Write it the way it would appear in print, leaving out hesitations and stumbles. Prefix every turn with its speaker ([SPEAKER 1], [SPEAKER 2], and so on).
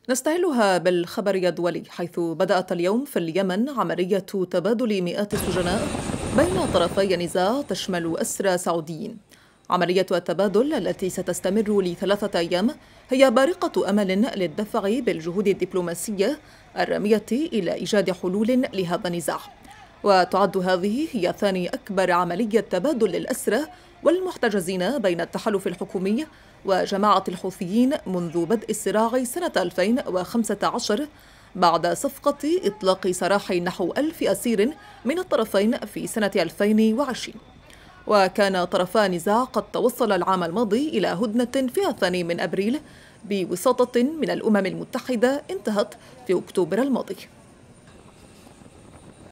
[SPEAKER 1] نستهلها بالخبر الدولي، حيث بدأت اليوم في اليمن عملية تبادل مئات السجناء بين طرفي نزاع تشمل أسرى سعوديين. عملية التبادل التي ستستمر لثلاثة أيام هي بارقة أمل للدفع بالجهود الدبلوماسية الرامية إلى إيجاد حلول لهذا النزاع. وتعد هذه هي ثاني أكبر عملية تبادل للأسرى والمحتجزين بين التحالف الحكومي وجماعة الحوثيين منذ بدء الصراع سنة 2015، بعد صفقة إطلاق سراح نحو 1000 أسير من الطرفين في سنة 2020. وكان طرفا النزاع قد توصل العام الماضي إلى هدنة في 2 من أبريل بوساطة من الأمم المتحدة انتهت في أكتوبر الماضي.